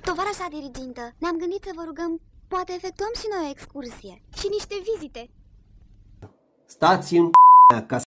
Tovarășa dirigintă, ne-am gândit să vă rugăm, poate efectuăm și noi o excursie și niște vizite. Stați în ca